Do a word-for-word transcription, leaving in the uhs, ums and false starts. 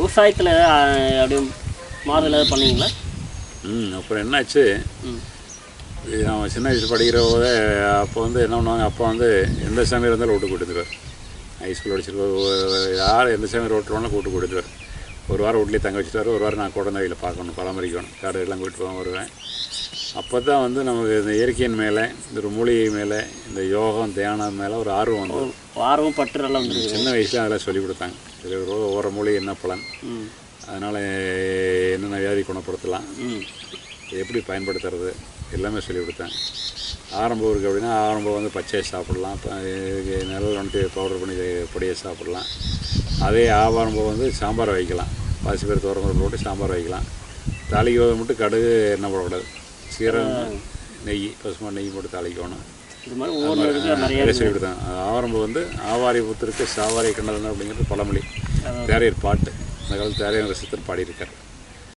விவசாயத்தில் அப்படியே மாறுதல் ஏதாவது பண்ணீங்களா? ம் அப்புறம் என்னாச்சு, நான் சின்ன வயசு படிக்கிற போதே அப்போ வந்து என்ன பண்ணுவாங்க, அப்போ வந்து எந்த சாமியார் இருந்தாலும் வீட்டுக்கு கொடுத்துருவார். ஹைஸ்கூல் படிச்சிருக்கோம், யார் எந்த சாமியார் ஓட்டுருவாங்க கூட்டு கொடுத்துருவார். ஒரு வாரம் வீட்லேயே தங்க வச்சுட்டாரு. ஒரு வாரம் நான் குழந்தைகளை பார்க்கணும், பராமரிக்கணும், காடு எல்லாம் கூட்டிட்டு போக வருவேன். அப்போ தான் வந்து நமக்கு இந்த இயற்கையின் மேலே, இந்த ஒரு மூலிகை மேலே, இந்த யோகம் தியானம் மேலே ஒரு ஆர்வம் வந்து ஆர்வம் பற்று எல்லாம் வந்துருக்கு. சின்ன வயசில் அதெல்லாம் சொல்லிக் கொடுத்தாங்க. இது ஒவ்வொரு மூலிகை என்ன பலன், அதனால் என்னென்ன வியாதி குணப்படுத்தலாம், எப்படி பயன்படுத்துறது எல்லாமே சொல்லிக் கொடுத்தாங்க. ஆரம்பம் இருக்குது அப்படின்னா ஆரம்பம் வந்து பச்சையை சாப்பிட்லாம், நல்ல வந்துட்டு பவுடர் பண்ணி பொடியை சாப்பிட்லாம். அதே ஆரம்பம் வந்து சாம்பார் வைக்கலாம், பாசி பேர் தோரம் போட்டு சாம்பார் வைக்கலாம். தாளிக்கு மட்டும் கடுகு எண்ணெய் போடக்கூடாது, சீரகம் நெய் பசுமா நெய் போட்டு தாளிக்கணும். நிறைய சொல்லி கொடுத்தாங்க. ஆரம்பம் வந்து ஆவாரி புத்திருக்கு சாவாரி கண்டது அப்படிங்கிறது பழமொழி, தேரையர் பாட்டு. அந்த காலத்து தேரையர் ரசித்தர் பாடியிருக்கார்.